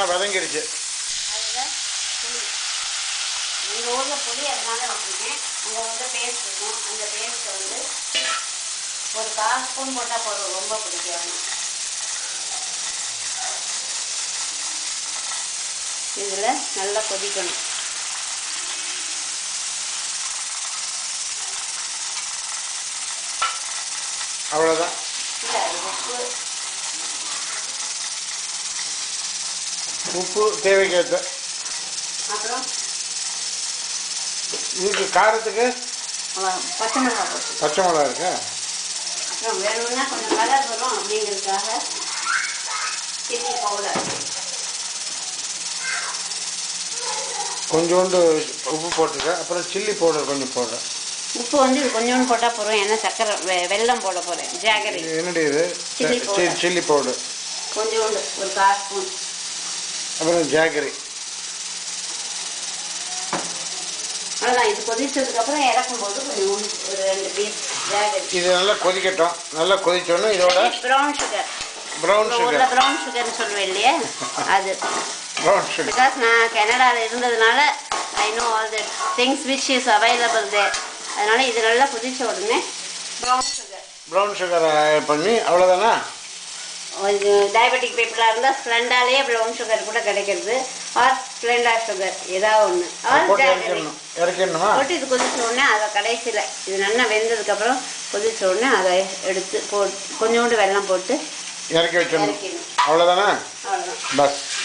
வதங்கிடுச்சு. அதுதான் புளி. எங்கள் ஊரில் புளி அதனால வச்சுருக்கேன். அங்கே வந்து பேஸ்ட் இருக்கும். அந்த பேஸ்ட்டை வந்து ஒரு 1/4 ஸ்பூன் போட்டால் போதும். ரொம்ப பிடிக்கும். இதில் நல்லா கொதிக்கணும். அவ்வளோதான். இல்லை உப்பு தேவைக்கேற்ற. அப்புறம் இதுக்கு காரத்துக்கு பச்சை மிளகா போட்டு. பச்சை மிளகா இருக்கா? அப்புறம் வேணும்னா கொஞ்சம் கலர் வரும் அப்படிங்கிறதுக்காக சில்லி பவுடர் கொஞ்சோண்டு உப்பு போட்டுருக்கேன். அப்புறம் சில்லி பவுடர் கொஞ்சம் போடுறேன். உப்பு வந்து இது கொஞ்சோண்டு போட்டால் போதும். ஏன்னா சக்கரை வெல்லம் போட போகிறேன். ஜாகரி. என்னடி இது? சில்லி பவுடர் கொஞ்சோண்டு ஒரு 1/4 ஸ்பூன். அப்புறம் ஜாகரி. அவ்வளோதான். இது கொதிச்சதுக்கப்புறம் இறக்கும்போது கொஞ்சம் ஒரு 2 பீஸ் ஜாகரி. இது நல்லா கொதிக்கட்டும். நல்லா கொதிச்சோன்னா இதோட brown sugar. Brown sugar. Brown சுகர்னு சொல்லுவேன் இல்லையா, அது. Brown sugar. பிகாஸ் நான் கனடாவில் இருந்ததுனால I know all the things which is available there. அதனால இது நல்லா கொதிச்ச உடனே ப்ரௌன் சுகர். ப்ரௌன் சுகர் பண்ணி அவ்வளோதானா? இது டயபெட்டிக் பீப்புளாக இருந்தால் ஸ்ப்ளெண்டாலேயே ப்ரௌன் சுகர் கூட கிடைக்கிறது. ஆர் ஸ்ப்ளெண்டா சுகர் ஏதாவது ஒன்று. இறக்கிடணுமா? போட்டு இது கொதிச்ச உடனே அதை கடைசியில் இது நல்லா வெந்ததுக்கப்புறம் கொதிச்ச உடனே அதை எடுத்து கொஞ்சோண்டு வெல்லம் போட்டு இறக்கி வச்சிடணும். அவ்வளோதானா? அவ்வளோதான். பஸ்.